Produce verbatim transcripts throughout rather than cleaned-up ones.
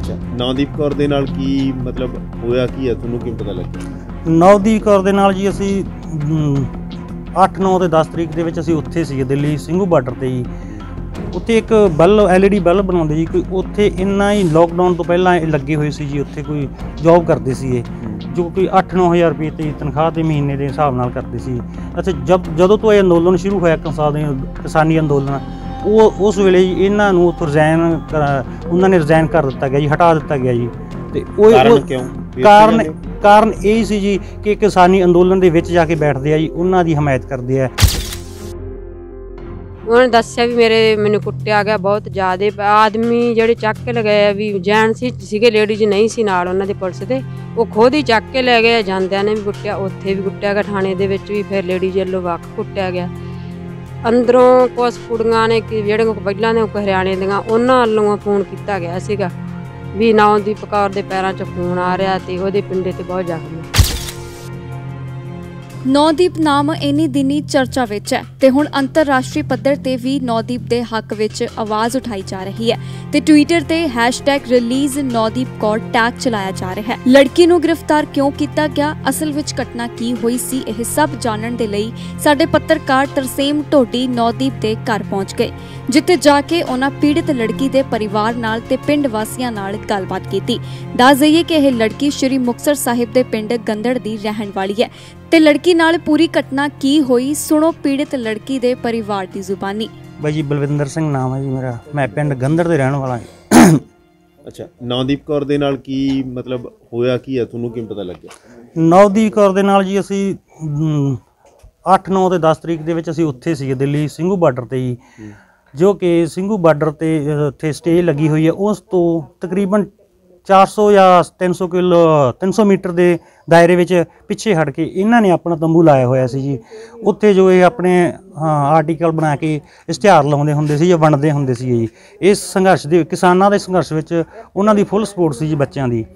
ਅੱਛਾ, ਨੌਦੀਪ ਕੌਰ ਦੇ ਨਾਲ ਕੀ ਮਤਲਬ ਹੋਇਆ ਕੀ ਹੈ, ਤੁਹਾਨੂੰ ਕਿਵੇਂ ਪਤਾ ਲੱਗਿਆ? ਨੌਦੀਪ ਕੌਰ ਦੇ ਨਾਲ ਜੀ ਅਸੀਂ ਅੱਠ ਨੌ ਤੇ ਦਸ ਤਰੀਕ ਦੇ ਵਿੱਚ ਅਸੀਂ ਉੱਥੇ ਸੀਗੇ ਦਿੱਲੀ ਸਿੰਘੂ ਬਾਰਡਰ 'ਤੇ ਜੀ। ਉੱਥੇ ਇੱਕ bulb L E D bulb ਬਣਾਉਂਦੇ ਜੀ, ਕੋਈ ਉੱਥੇ ਇੰਨਾ ਹੀ ਲੋਕਡਾਊਨ ਤੋਂ ਪਹਿਲਾਂ ਇਹ ਲੱਗੇ ਹੋਏ ਸੀ ਜੀ। ਉੱਥੇ ਕੋਈ ਜੋਬ ਕਰਦੇ ਸੀਗੇ ਜੋ ਕੋਈ ਅੱਠ ਨੌ ਹਜ਼ਾਰ ਰੁਪਏ ਤੇ ਤਨਖਾਹ ਦੇ ਮਹੀਨੇ ਦੇ ਹਿਸਾਬ ਨਾਲ ਕਰਦੇ ਸੀ। ਅੱਛਾ, ਜਦ ਜਦੋਂ ਤੋਂ ਇਹ ਅੰਦੋਲਨ ਸ਼ੁਰੂ ਹੋਇਆ ਕਿਸਾਨੀ ਕਿਸਾਨੀ ਅੰਦੋਲਨ, ਉਹ ਉਸ ਵੇਲੇ ਜੀ ਇਹਨਾਂ ਨੂੰ ਉੱਥੋਂ ਰਿਜ਼ਾਈਨ ਉਹਨਾਂ ਨੇ ਰਿਜ਼ਾਈਨ ਕਰ ਦਿੱਤਾ ਗਿਆ ਜੀ, ਹਟਾ ਦਿੱਤਾ ਗਿਆ ਜੀ। ਅਤੇ ਉਹ ਕਾਰਨ ਕਿਉਂ? ਕਾਰਨ ਕਾਰਨ ਇਹ ਸੀ ਜੀ ਕਿ ਕਿਸਾਨੀ ਅੰਦੋਲਨ ਦੇ ਵਿੱਚ ਜਾ ਕੇ ਬੈਠਦੇ ਆ ਜੀ, ਉਹਨਾਂ ਦੀ ਹਮਾਇਤ ਕਰਦੇ ਆ। उन्होंने दस्या भी मेरे मैंने कुट्टिया गया बहुत ज़्यादा। आदमी ਜਿਹੜੇ ਚੱਕ ਕੇ ਲਗਾਏ ਵੀ ਜੈਂਟਸ ਸੀ ਸੀਗੇ, ਲੇਡੀਜ਼ ਨਹੀਂ ਸੀ ਨਾਲ ਉਹਨਾਂ ਦੇ ਪੁਲਿਸ ਦੇ, ਉਹ ਖੁਦ ਹੀ ਚੱਕ ਕੇ ਲੈ ਗਏ। ਜਾਂਦਿਆਂ ਨੇ ਵੀ ਕੁੱਟਿਆ, ਉੱਥੇ ਵੀ ਕੁੱਟਿਆ ਗਿਆ, ਥਾਣੇ ਦੇ ਵਿੱਚ ਵੀ ਫਿਰ ਲੇਡੀਜ਼ ਵੱਲੋਂ ਵੱਖ ਕੁੱਟਿਆ ਗਿਆ। ਅੰਦਰੋਂ ਕੁਛ ਕੁੜੀਆਂ ਨੇ ਕਿ ਜਿਹੜੇ ਪਹਿਲਾਂ ਨੇ ਹਰਿਆਣੇ ਦੀਆਂ, ਉਹਨਾਂ ਵੱਲੋਂ ਫੋਨ ਕੀਤਾ ਗਿਆ ਸੀਗਾ ਵੀ ਨੌਦੀਪ ਕੌਰ ਦੇ ਪੈਰਾਂ 'ਚ ਖੂਨ ਆ ਰਿਹਾ ਤੇ ਉਹਦੇ ਪਿੰਡੇ ਤੇ ਬਹੁਤ ਜ਼ਖਮ। ਨੌਦੀਪ ਨਾਮ ਇੰਨੀ ਦਿਨੀ ਚਰਚਾ ਵਿੱਚ ਹੈ ਤੇ ਹੁਣ ਅੰਤਰਰਾਸ਼ਟਰੀ ਪੱਧਰ ਤੇ ਵੀ ਨੌਦੀਪ ਦੇ ਹੱਕ ਵਿੱਚ ਆਵਾਜ਼ ਉਠਾਈ ਜਾ ਰਹੀ ਹੈ ਤੇ ਟਵਿੱਟਰ ਤੇ hashtag release Naudeep Kaur tag ਚਲਾਇਆ ਜਾ ਰਿਹਾ ਹੈ। ਲੜਕੀ ਨੂੰ ਗ੍ਰਿਫਤਾਰ ਕਿਉਂ ਕੀਤਾ ਗਿਆ, ਅਸਲ ਵਿੱਚ ਘਟਨਾ ਕੀ ਹੋਈ ਸੀ, ਇਹ ਸਭ ਜਾਣਨ ਦੇ ਲਈ ਸਾਡੇ ਪੱਤਰਕਾਰ ਤਰਸੇਮ ਢੋਡੀ ਨੌਦੀਪ ਦੇ ਘਰ ਪਹੁੰਚ ਗਏ, ਜਿੱਥੇ ਜਾ ਕੇ ਉਹਨਾਂ ਪੀੜਤ ਲੜਕੀ ਦੇ ਪਰਿਵਾਰ ਨਾਲ ਤੇ ਪਿੰਡ ਵਾਸੀਆਂ ਨਾਲ ਗੱਲਬਾਤ ਕੀਤੀ। ਦੱਸ ਦਈਏ ਕਿ ਇਹ ਲੜਕੀ ਸ਼੍ਰੀ ਮੁਕਤਸਰ ਸਾਹਿਬ ਦੇ ਪਿੰਡ ਗੰਦੜ ਦੀ ਰਹਿਣ ਵਾਲੀ ਹੈ ਤੇ ਲੜਕੀ ਨਾਲ ਪੂਰੀ ਘਟਨਾ ਕੀ ਹੋਈ, ਸੁਣੋ ਪੀੜਤ ਲੜਕੀ ਦੇ ਪਰਿਵਾਰ ਦੀ ਜ਼ੁਬਾਨੀ। ਬਾਈ ਜੀ ਬਲਵਿੰਦਰ ਸਿੰਘ ਨਾਮ ਹੈ ਜੀ ਮੇਰਾ, ਮੈਂ ਪਿੰਡ ਗੰਦੜ ਦੇ ਰਹਿਣ ਵਾਲਾ ਹਾਂ। ਅੱਛਾ, ਨੌਦੀਪ ਕੌਰ ਦੇ ਨਾਲ ਕੀ ਮਤਲਬ ਹੋਇਆ ਕੀ ਹੈ, ਤੁਹਾਨੂੰ ਕਿਵੇਂ ਪਤਾ ਲੱਗਿਆ? ਨੌਦੀਪ ਕੌਰ ਦੇ ਨਾਲ ਜੀ ਅਸੀਂ ਅੱਠ ਨੌ ਤੇ ਦਸ ਤਰੀਕ ਦੇ ਵਿੱਚ ਅਸੀਂ ਉੱਥੇ ਸੀਗੇ ਦਿੱਲੀ ਸਿੰਘੂ ਬਾਰਡਰ 'ਤੇ ਜੀ, ਜੋ ਕਿ ਸਿੰਘੂ ਬਾਰਡਰ 'ਤੇ ਉੱਥੇ ਸਟੇਜ ਲੱਗੀ ਹੋਈ ਹੈ। ਉਸ ਤੋਂ ਤਕਰੀਬਨ ਚਾਰ ਸੌ ਜਾਂ ਤਿੰਨ ਸੌ ਕਿਲੋ ਤਿੰਨ ਸੌ ਮੀਟਰ ਦੇ ਦਾਇਰੇ ਵਿੱਚ ਪਿੱਛੇ ਹਟ ਕੇ ਇਹਨਾਂ ਨੇ ਆਪਣਾ ਤੰਬੂ ਲਾਇਆ ਹੋਇਆ ਸੀ ਜੀ। ਉੱਥੇ ਜੋ ਇਹ ਆਪਣੇ ਹਾਂ ਆਰਟੀਕਲ ਬਣਾ ਕੇ ਇਸ਼ਤਿਹਾਰ ਲਾਉਂਦੇ ਹੁੰਦੇ ਸੀ ਜਾਂ ਵੰਡਦੇ ਹੁੰਦੇ ਸੀ ਜੀ। ਇਸ ਸੰਘਰਸ਼ ਦੇ ਕਿਸਾਨਾਂ ਦੇ ਸੰਘਰਸ਼ ਵਿੱਚ ਉਹਨਾਂ ਦੀ ਫੁੱਲ ਸਪੋਰਟ ਸੀ ਜੀ, ਬੱਚਿਆਂ ਦੀ।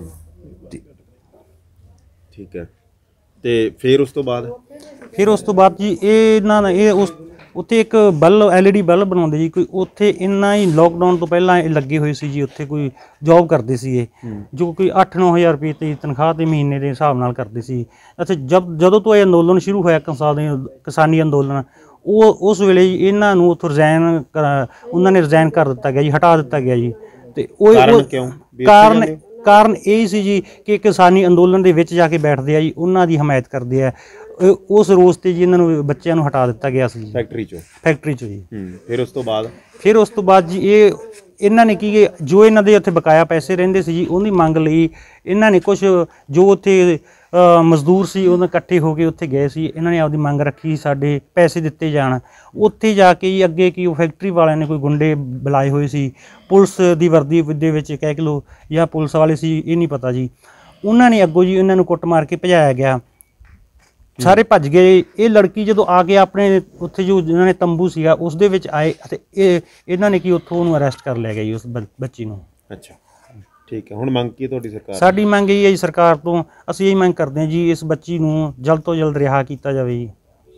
ਠੀਕ ਹੈ, ਤੇ ਫਿਰ ਉਸ ਤੋਂ ਬਾਅਦ ਫਿਰ ਉਸ ਤੋਂ ਬਾਅਦ ਜੀ ਇਹ ਇਹਨਾਂ ਨੇ ਇਹ ਉਸ ਉੱਥੇ ਇੱਕ bulb L E D bulb ਬਣਾਉਂਦੇ ਜੀ, ਕੋਈ ਉੱਥੇ ਇੰਨਾ ਹੀ ਲੋਕਡਾਊਨ ਤੋਂ ਪਹਿਲਾਂ ਇਹ ਲੱਗੇ ਹੋਏ ਸੀ ਜੀ। ਉੱਥੇ ਕੋਈ ਜੋਬ ਕਰਦੇ ਸੀਗੇ ਜੋ ਕੋਈ ਅੱਠ ਨੌ ਹਜ਼ਾਰ ਰੁਪਏ ਤੇ ਤਨਖਾਹ ਦੇ ਮਹੀਨੇ ਦੇ ਹਿਸਾਬ ਨਾਲ ਕਰਦੇ ਸੀ। ਅੱਛਾ, ਜਦ ਜਦੋਂ ਤੋਂ ਇਹ ਅੰਦੋਲਨ ਸ਼ੁਰੂ ਹੋਇਆ ਕਿਸਾਨੀ ਕਿਸਾਨੀ ਅੰਦੋਲਨ, ਉਹ ਉਸ ਵੇਲੇ ਜੀ ਇਹਨਾਂ ਨੂੰ ਉੱਥੋਂ ਰਿਜ਼ਾਈਨ ਉਹਨਾਂ ਨੇ ਰਿਜ਼ਾਈਨ ਕਰ ਦਿੱਤਾ ਗਿਆ ਜੀ, ਹਟਾ ਦਿੱਤਾ ਗਿਆ ਜੀ। ਅਤੇ ਉਹ ਕਾਰਨ ਕਾਰਨ ਇਹ ਸੀ ਜੀ ਕਿ ਕਿਸਾਨੀ ਅੰਦੋਲਨ ਦੇ ਵਿੱਚ ਜਾ ਕੇ ਬੈਠਦੇ ਆ ਜੀ, ਉਹਨਾਂ ਦੀ ਹਮਾਇਤ ਕਰਦੇ ਆ। ਉਸ ਰੋਜ਼ ਤੇ ਜੀ ਇਹਨਾਂ ਨੂੰ ਬੱਚਿਆਂ ਨੂੰ ਹਟਾ ਦਿੱਤਾ ਗਿਆ ਸੀ ਫੈਕਟਰੀ ਚੋਂ ਫੈਕਟਰੀ ਚੋਂ ਜੀ। ਫਿਰ ਉਸ ਤੋਂ ਬਾਅਦ ਫਿਰ ਉਸ ਤੋਂ ਬਾਅਦ ਜੀ ਇਹ ਇਹਨਾਂ ਨੇ ਕੀ ਜੋ ਇਹਨਾਂ ਦੇ ਉੱਥੇ ਬਕਾਇਆ ਪੈਸੇ ਰਹਿੰਦੇ ਸੀ ਜੀ, ਉਹਦੀ ਮੰਗ ਲਈ ਇਹਨਾਂ ਨੇ ਕੁਛ ਜੋ ਉੱਥੇ ਮਜ਼ਦੂਰ ਸੀ ਉਹਨਾਂ ਇਕੱਠੇ ਹੋ ਕੇ ਉੱਥੇ ਗਏ ਸੀ। ਇਹਨਾਂ ਨੇ ਆਪਦੀ ਮੰਗ ਰੱਖੀ ਸਾਡੇ ਪੈਸੇ ਦਿੱਤੇ ਜਾਣ। ਉੱਥੇ ਜਾ ਕੇ ਜੀ ਅੱਗੇ ਕੀ ਉਹ ਫੈਕਟਰੀ ਵਾਲਿਆਂ ਨੇ ਕੋਈ ਗੁੰਡੇ ਬੁਲਾਏ ਹੋਏ ਸੀ, ਪੁਲਿਸ ਦੀ ਵਰਦੀ ਦੇ ਵਿੱਚ ਕਹਿ ਕੇ ਲਓ ਜਾਂ ਪੁਲਿਸ ਵਾਲੇ ਸੀ, ਇਹ ਨਹੀਂ ਪਤਾ ਜੀ। ਉਹਨਾਂ ਨੇ ਅੱਗੋਂ ਜੀ ਇਹਨਾਂ ਨੂੰ ਕੁੱਟ ਮਾਰ ਕੇ ਭਜਾਇਆ ਗਿਆ, ਸਾਰੇ ਭੱਜ ਗਏ। ਇਹ ਲੜਕੀ ਜਦੋਂ ਆ ਕੇ ਆਪਣੇ ਉੱਥੇ ਜੋ ਇਹਨਾਂ ਨੇ ਤੰਬੂ ਸੀਗਾ ਉਸ ਦੇ ਵਿੱਚ ਆਏ ਅਤੇ ਇਹ ਇਹਨਾਂ ਨੇ ਕੀ ਉੱਥੋਂ ਉਹਨੂੰ ਅਰੈਸਟ ਕਰ ਲਿਆ ਗਿਆ ਜੀ, ਉਸ ਬੱਚੀ ਨੂੰ। ਅੱਛਾ, ਠੀਕ ਹੈ। ਹੁਣ ਮੰਗ ਕੀ ਤੁਹਾਡੀ ਸਰਕਾਰ? ਸਾਡੀ ਮੰਗ ਇਹ ਹੈ ਜੀ ਸਰਕਾਰ ਤੋਂ, ਅਸੀਂ ਇਹ ਮੰਗ ਕਰਦੇ ਹਾਂ ਜੀ ਇਸ ਬੱਚੀ ਨੂੰ ਜਲਦ ਤੋਂ ਜਲਦ ਰਿਹਾ ਕੀਤਾ ਜਾਵੇ ਜੀ।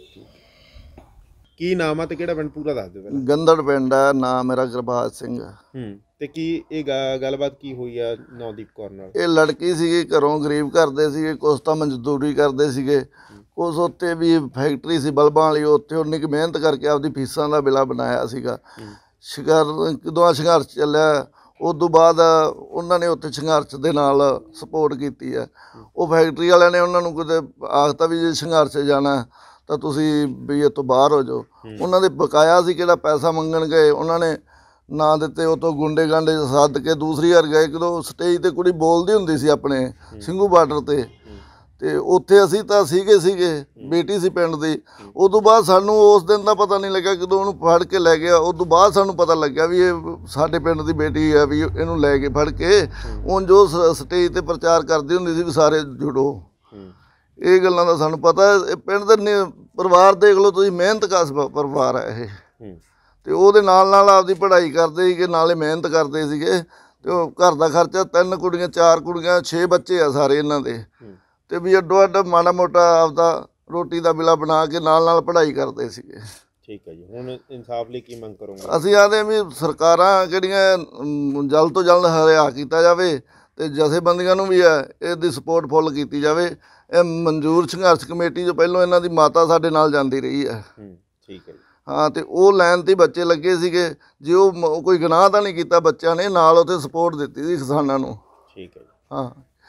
ਕੀ ਨਾਮ ਆ ਤੇ ਕਿਹੜਾ ਪਿੰਡ ਪੂਰਾ ਦੱਸ ਦਿਓ। ਗੰਦੜ ਪਿੰਡ ਆ, ਨਾਮ ਮੇਰਾ ਗੁਰਬਾਜ ਸਿੰਘ। ਹੂੰ, ਤੇ ਕੀ ਇਹ ਗੱਲਬਾਤ ਕੀ ਹੋਈ ਆ ਨੌਦੀਪ ਕੌਰ ਨਾਲ? ਇਹ ਲੜਕੀ ਸੀਗੀ, ਘਰੋਂ ਗਰੀਬ ਕਰਦੇ ਸੀਗੇ, ਕੁਛ ਤਾਂ ਮਜ਼ਦੂਰੀ ਕਰਦੇ ਸੀਗੇ, ਕੁਛ ਉੱਥੇ ਵੀ ਫੈਕਟਰੀ ਸੀ ਬਲਬਾਂ ਵਾਲੀ, ਉੱਥੇ ਉਨੀ ਕੁ ਮਿਹਨਤ ਕਰਕੇ ਆਪਦੀ ਫੀਸਾਂ ਦਾ ਬਿੱਲਾ ਬਣਾਇਆ ਸੀਗਾ। ਸ਼ਿਕਾਰ ਕਦੋਂ ਸੰਘਰਸ਼ ਚੱਲਿਆ, ਉਸ ਤੋਂ ਬਾਅਦ ਉਹਨਾਂ ਨੇ ਉੱਥੇ ਸੰਘਰਸ਼ ਦੇ ਨਾਲ ਸਪੋਰਟ ਕੀਤੀ ਹੈ। ਉਹ ਫੈਕਟਰੀ ਵਾਲਿਆਂ ਨੇ ਉਹਨਾਂ ਨੂੰ ਕਿਤੇ ਆਖਤਾ ਵੀ ਜੇ ਸੰਘਰਸ਼ ਜਾਣਾ ਤਾਂ ਤੁਸੀਂ ਵੀ ਇਹ ਤੋਂ ਬਾਹਰ ਹੋ ਜਾਓ। ਉਹਨਾਂ ਦੇ ਬਕਾਇਆ ਸੀ ਕਿਹੜਾ ਪੈਸਾ ਮੰਗਣ ਗਏ, ਉਹਨਾਂ ਨੇ ਨਾ ਦਿੱਤੇ। ਉਹ ਤੋਂ ਗੁੰਡੇ ਗਾਂਡੇ ਸੱਦ ਕੇ ਦੂਸਰੀ ਵਾਰ ਗਏ, ਕਦੋਂ ਸਟੇਜ 'ਤੇ ਕੁੜੀ ਬੋਲਦੀ ਹੁੰਦੀ ਸੀ ਆਪਣੇ ਸਿੰਘੂ ਬਾਰਡਰ 'ਤੇ, ਅਤੇ ਉੱਥੇ ਅਸੀਂ ਤਾਂ ਸੀਗੇ ਸੀਗੇ ਬੇਟੀ ਸੀ ਪਿੰਡ ਦੀ। ਉਸ ਤੋਂ ਬਾਅਦ ਸਾਨੂੰ ਉਸ ਦਿਨ ਦਾ ਪਤਾ ਨਹੀਂ ਲੱਗਿਆ, ਕਦੋਂ ਉਹਨੂੰ ਫੜ ਕੇ ਲੈ ਗਿਆ ਉਸ ਤੋਂ ਬਾਅਦ ਸਾਨੂੰ ਪਤਾ ਲੱਗਿਆ ਵੀ ਇਹ ਸਾਡੇ ਪਿੰਡ ਦੀ ਬੇਟੀ ਹੈ, ਵੀ ਇਹਨੂੰ ਲੈ ਕੇ ਫੜ ਕੇ ਹੁਣ ਜੋ ਸਟੇਜ 'ਤੇ ਪ੍ਰਚਾਰ ਕਰਦੀ ਹੁੰਦੀ ਸੀ ਵੀ ਸਾਰੇ ਜੁੜੋ। ਇਹ ਗੱਲਾਂ ਦਾ ਸਾਨੂੰ ਪਤਾ। ਇਹ ਪਿੰਡ ਦੇ ਪਰਿਵਾਰ ਦੇਖ ਲਓ ਤੁਸੀਂ, ਮਿਹਨਤ ਕਸ ਪਰਿਵਾਰ ਹੈ ਇਹ, ਅਤੇ ਉਹਦੇ ਨਾਲ ਨਾਲ ਆਪਦੀ ਪੜ੍ਹਾਈ ਕਰਦੇ ਸੀਗੇ, ਨਾਲੇ ਮਿਹਨਤ ਕਰਦੇ ਸੀਗੇ। ਅਤੇ ਉਹ ਘਰ ਦਾ ਖਰਚਾ, ਤਿੰਨ ਕੁੜੀਆਂ ਚਾਰ ਕੁੜੀਆਂ ਛੇ ਬੱਚੇ ਆ ਸਾਰੇ ਇਹਨਾਂ ਦੇ, ਅਤੇ ਵੀ ਅੱਡੋ ਅੱਡ ਮਾੜਾ ਮੋਟਾ ਆਪਦਾ ਰੋਟੀ ਦਾ ਬਿੱਲਾ ਬਣਾ ਕੇ ਨਾਲ ਨਾਲ ਪੜ੍ਹਾਈ ਕਰਦੇ ਸੀਗੇ। ਠੀਕ ਹੈ ਜੀ, ਹੁਣ ਇਨਸਾਫ ਲਈ ਕੀ ਮੰਗ ਕਰੋਗੇ? ਅਸੀਂ ਆਦੇ ਵੀ ਸਰਕਾਰਾਂ ਕਿਹੜੀਆਂ ਅਮ, ਜਲਦ ਤੋਂ ਜਲਦ ਹਰਿਆ ਕੀਤਾ ਜਾਵੇ ਤੇ ਜਥੇਬੰਦੀਆਂ ਨੂੰ ਵੀ ਹੈ ਇਹਦੀ ਸਪੋਰਟ ਫੁੱਲ ਕੀਤੀ ਜਾਵੇ। ਇਹ ਮਨਜ਼ੂਰ ਸੰਘਰਸ਼ ਕਮੇਟੀ ਤੋਂ ਪਹਿਲਾਂ ਇਹਨਾਂ ਦੀ ਮਾਤਾ ਸਾਡੇ ਨਾਲ ਜਾਂਦੀ ਰਹੀ ਹੈ। ਹੂੰ, ਠੀਕ ਹੈ ਜੀ। ਹਾਂ, ਤੇ ਉਹ ਲਾਈਨ ਤੇ ਬੱਚੇ ਲੱਗੇ ਸੀਗੇ, ਜੇ ਉਹ ਮ- ਕੋਈ ਗੁਨਾਹ ਤਾਂ ਨਹੀਂ ਕੀਤਾ ਬੱਚਿਆਂ ਨੇ, ਨਾਲ ਉੱਥੇ ਸਪੋਰਟ ਦਿੱਤੀ ਸੀ ਕਿਸਾਨਾਂ ਨੂੰ। ਠੀਕ ਹੈ ਜੀ। ਹਾਂ,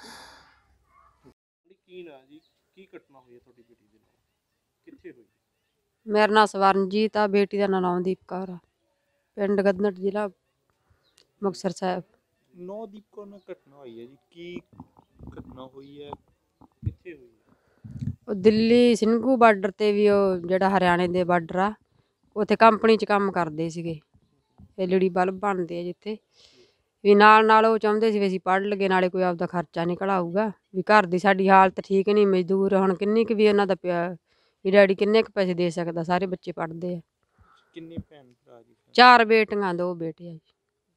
ਕੀ ਨਾ ਜੀ, ਕੀ ਘਟਨਾ ਹੋਈ ਹੈ ਤੁਹਾਡੀ ਬੇਟੀ ਦੇ ਨਾਲ, ਕਿੱਥੇ ਹੋਈ? ਮੇਰਾ ਨਾਂ ਸਵਰਨਜੀਤ ਆ, ਬੇਟੀ ਦਾ ਨਾਂ ਨੌਦੀਪ ਕੌਰ ਆ, ਪਿੰਡ ਗਦਨਟ, ਜ਼ਿਲ੍ਹਾ ਮੁਕਤਸਰ ਸਾਹਿਬ। ਨੌਦੀਪ ਕੌਰ ਨਾਲ ਘਟਨਾ ਹੋਈ ਹੈ ਜੀ, ਕੀ ਘਟਨਾ ਹੋਈ ਹੈ, ਕਿੱਥੇ ਹੋਈ ਹੈ? ਉਹ ਦਿੱਲੀ ਸਿੰਘੂ ਬਾਰਡਰ ਤੇ ਵੀ, ਉਹ ਜਿਹੜਾ ਹਰਿਆਣੇ ਦੇ ਬਾਰਡਰ ਆ, ਉੱਥੇ ਕੰਪਨੀ 'ਚ ਕੰਮ ਕਰਦੇ ਸੀਗੇ, ਐਲਈਡੀ ਬਲਬ ਬਣਦੇ ਆ ਜਿੱਥੇ ਵੀ। ਨਾਲ ਨਾਲ ਉਹ ਚਾਹੁੰਦੇ ਸੀ ਵੀ ਅਸੀਂ ਪੜ੍ਹ ਲਈਏ, ਨਾਲੇ ਕੋਈ ਆਪਦਾ ਖਰਚਾ ਨਿਕਲ ਆਊਗਾ ਵੀ। ਘਰ ਦੀ ਸਾਡੀ ਹਾਲਤ ਠੀਕ ਨਹੀਂ, ਮਜ਼ਦੂਰ, ਹੁਣ ਕਿੰਨੀ ਕੁ ਵੀ ਉਹਨਾਂ ਦਾ ਪਿਆ ਵੀ, ਡੈਡੀ ਕਿੰਨੇ ਕੁ ਪੈਸੇ ਦੇ ਸਕਦਾ, ਸਾਰੇ ਬੱਚੇ ਪੜ੍ਹਦੇ ਆ। ਕਿੰਨੇ ਭੈਣ ਭਰਾ ਜੀ? ਚਾਰ ਬੇਟੀਆਂ, ਦੋ ਬੇਟੇ ਆ ਜੀ।